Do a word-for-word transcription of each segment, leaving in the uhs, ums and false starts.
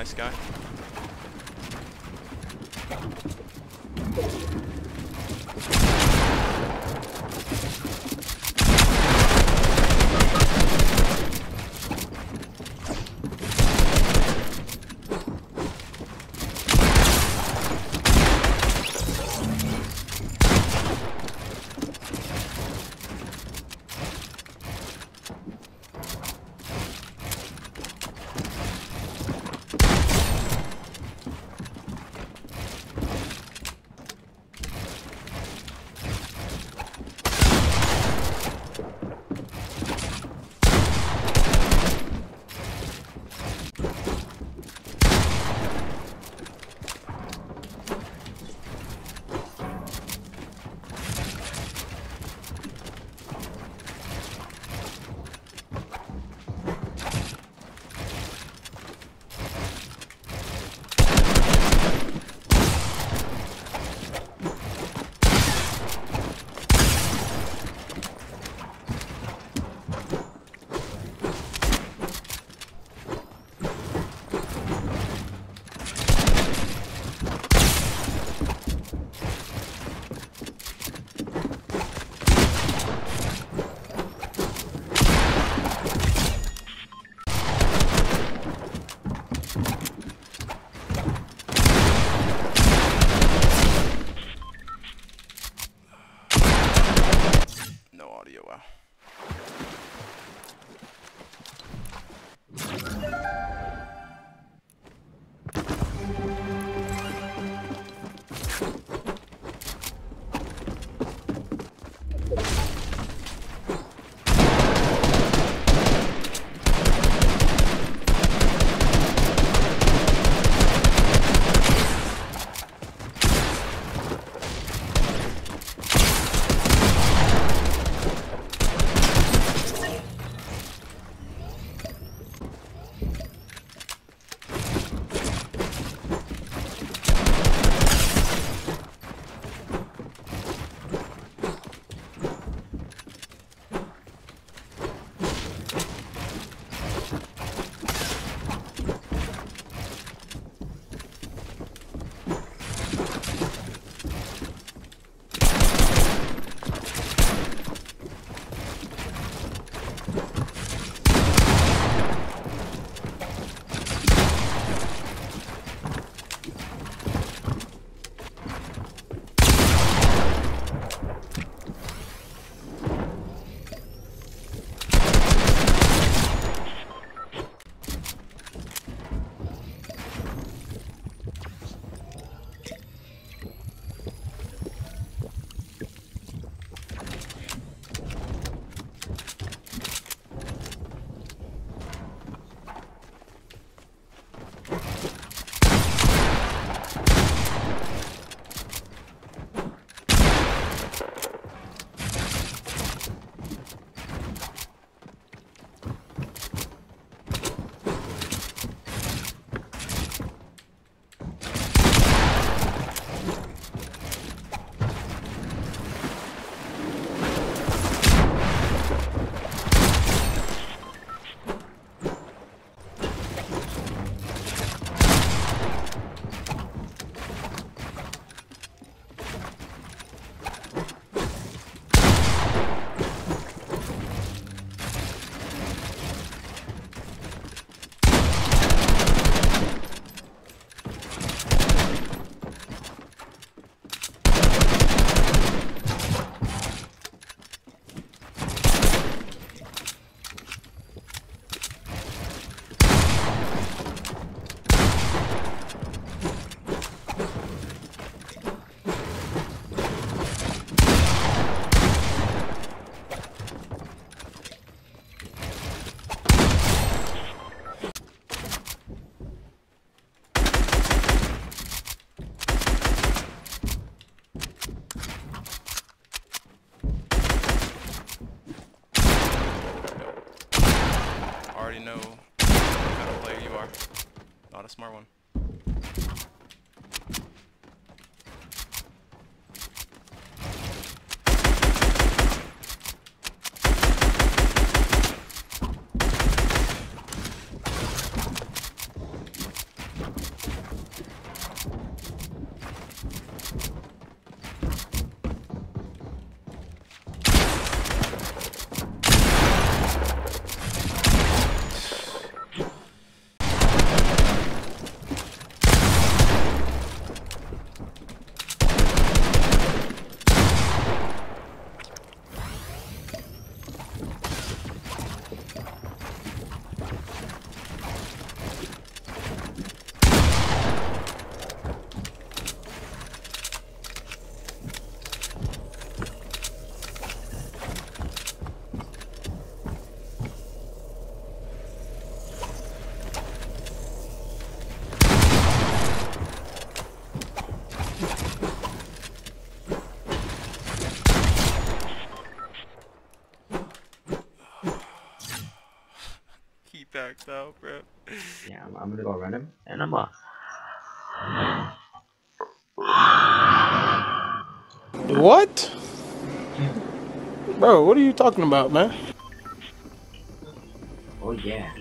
nice guy. already know what kind of player you are. Not a smart one. knocked out, bro. Yeah, I'm, I'm gonna go run him, and I'm off. What? Bro, what are you talking about, man? Oh yeah.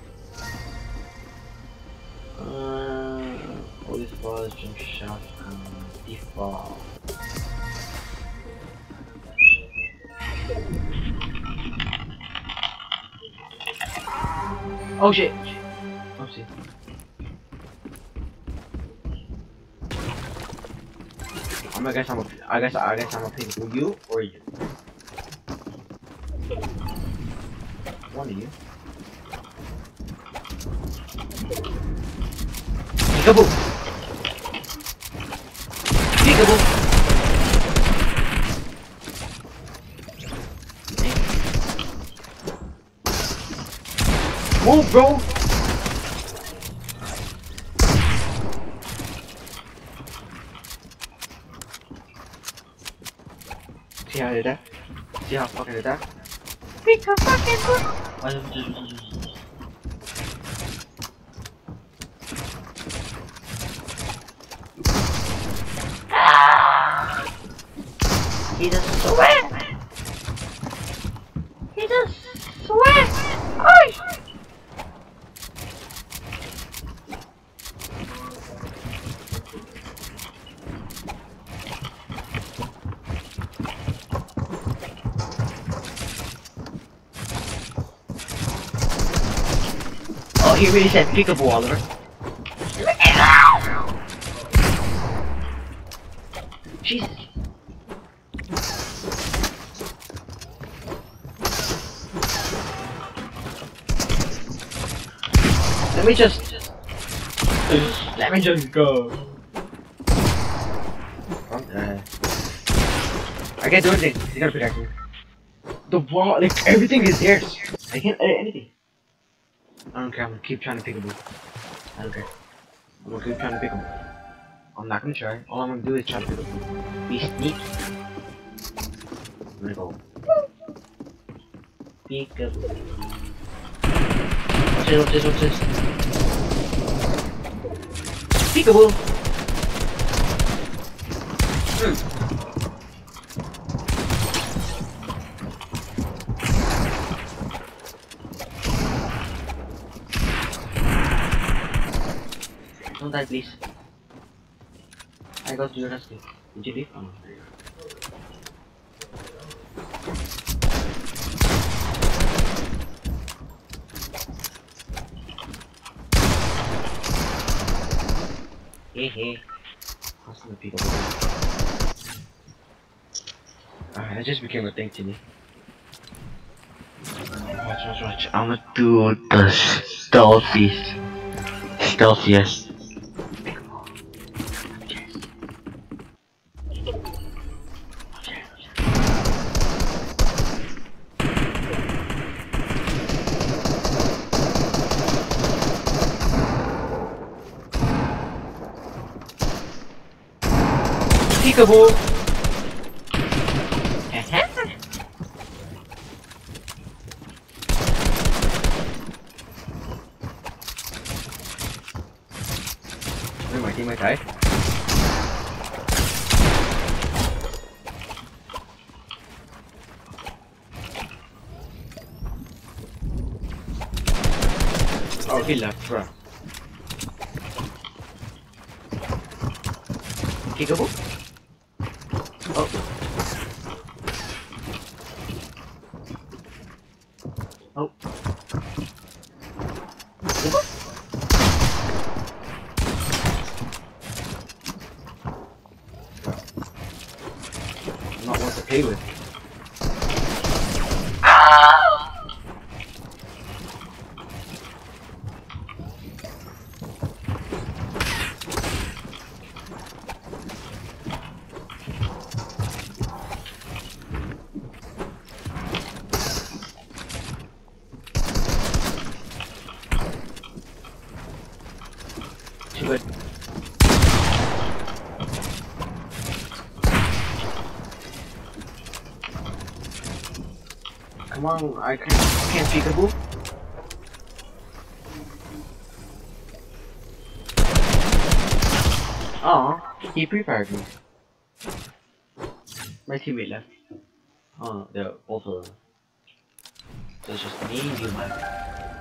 Uh, police balls, jump shot, um, default. Oh shit! Oh shit. I'm gonna guess I'm a, I guess I guess I'm a pick you or you. One of you. Peekaboo! Peekaboo! Move, bro! See how I did that? See how fucking I did that? Pika fucking He doesn't sweat! He doesn't sweat! Ay! Oh, he really said peekaboo, Oliver. Jesus. Let me just... Let me just go. Okay. I can't do anything. You gotta protect me. The wall, like, everything is there. I can't edit anything. I don't care, I'm gonna keep trying to pick a move. I don't care. I'm gonna keep trying to pick a move. I'm not gonna try. All I'm gonna do is try to pick a move. Be sneaky. I'm gonna go. Peekaboo. What's this? What's this? What's this? Peekaboo! Hmm. Don't die, please. I got to your rescue. Did you leave? Oh, there you go. Hey, hey. How's the people? Alright, that just became a thing to me. Watch, watch, watch. I'm gonna do the stealthiest. Stealthiest. Peekaboo! Where my teammate died? Oh, he left, bro. Peekaboo? Oh. Oh. I'm not worth to play with. Too good. Come on, I can't, I can't peekaboo. Aw, he pre-fired me. My teammate left. Oh, they're both of them. So it's just me and you left.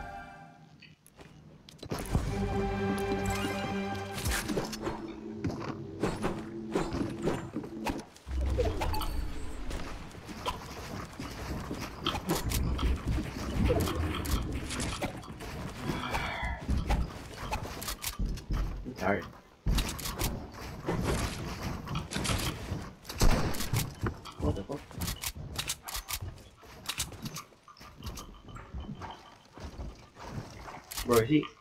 I'm tired. What the fuck? Bro, is he?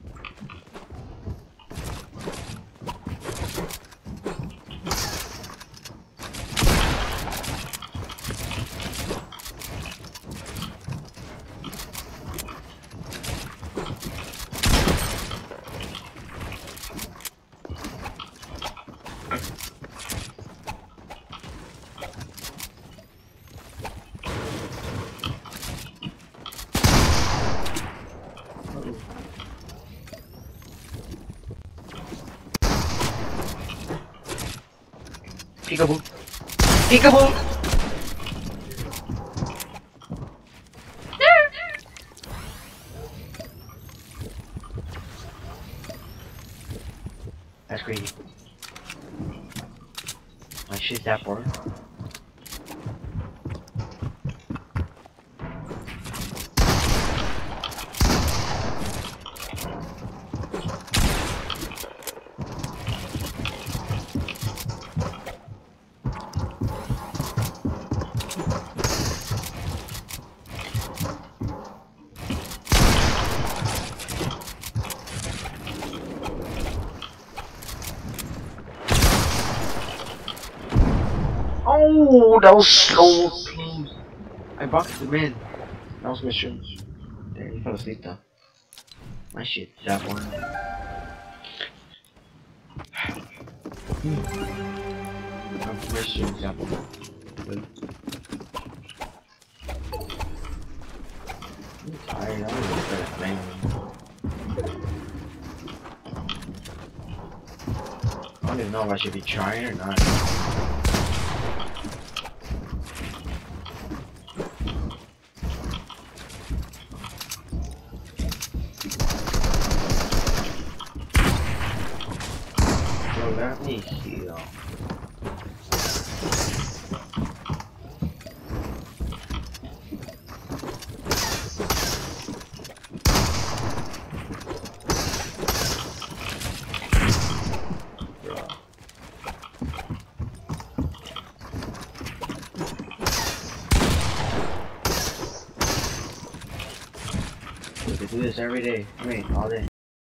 Peekaboo. Peekaboo! That's crazy. My shit's that far. Oh, that was so close. I boxed him in. That was my shit. Damn, he fell asleep though. My shit, that one. My shit, that one. I'm tired. I'm gonna start playing. I don't even know if I should be trying or not. Let me heal. We could do this every day. I mean, all day.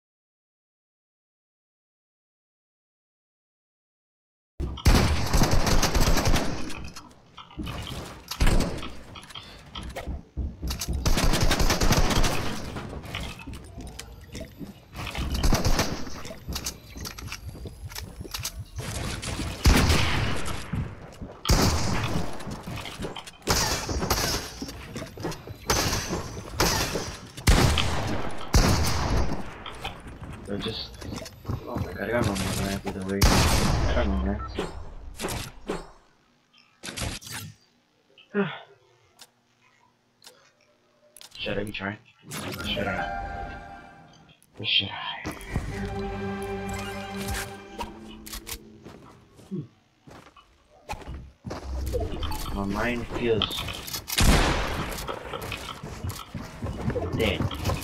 So just, oh my god, I got no more ramp either way. I got no ramp. Should I be trying? Should I? Or should I? Hmm. My mind feels dead.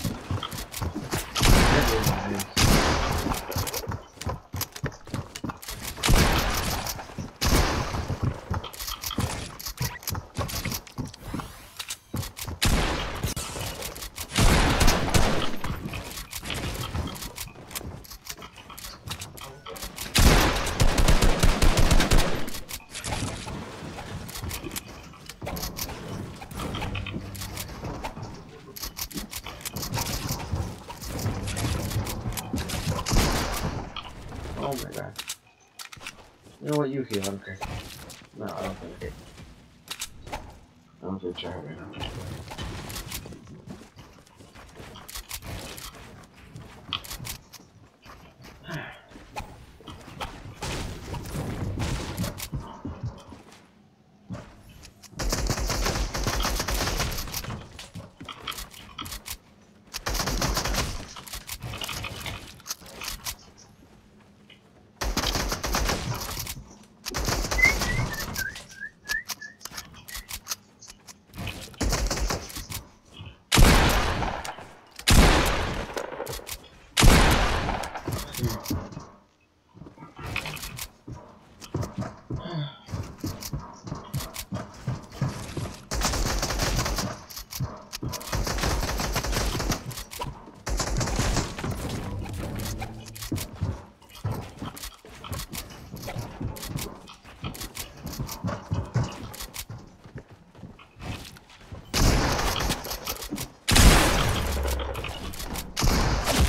Oh my god. You know what, you heal, I don't care. No, I don't think it. I don't think try right now.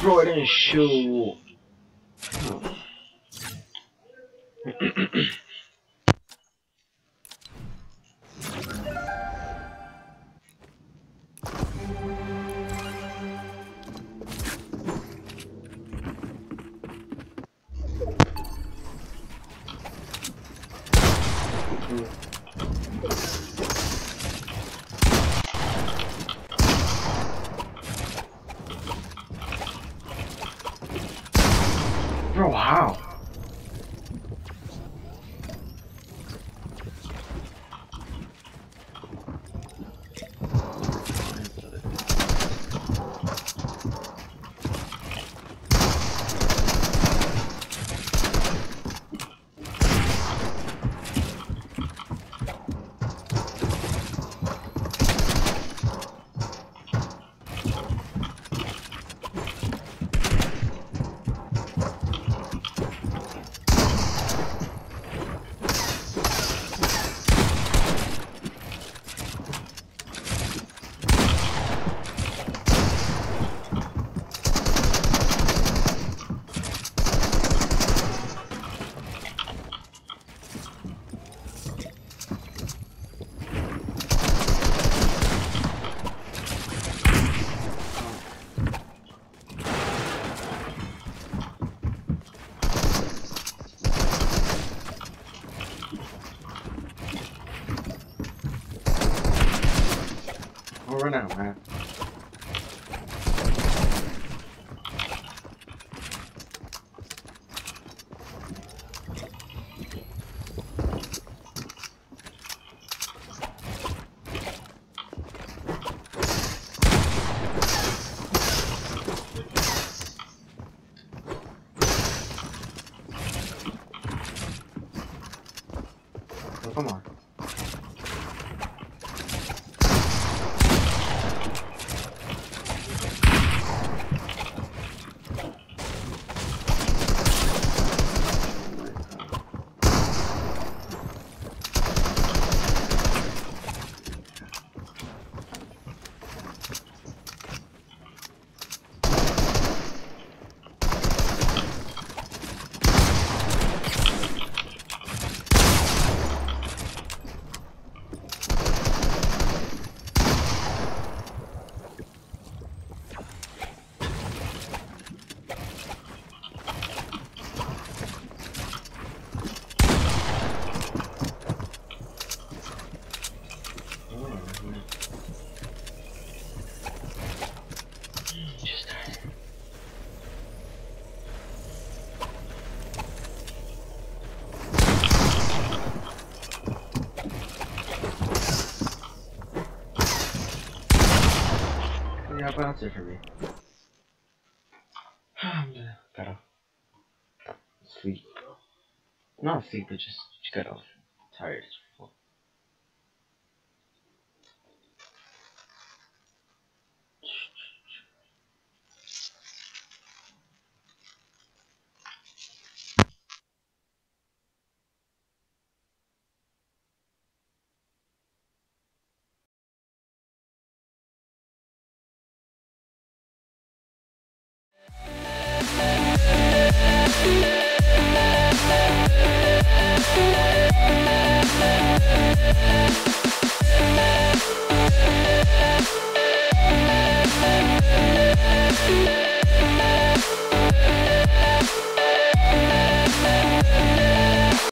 Bro, I didn't shoot. Bro, how? I'll run out, man. Oh, come on. Yeah, but that's it for me. I'm gonna gotta sleep. Not sleep, but just, just get off. Tired as fuck. We'll be right back.